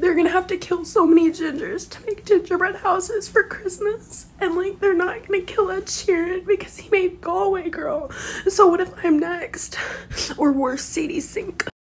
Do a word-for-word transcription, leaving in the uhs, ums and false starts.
they're gonna have to kill so many gingers to make gingerbread houses for Christmas, and like they're not gonna kill Ed Sheeran because he made Galway Girl. So what if I'm next? Or worse, Sadie Sink.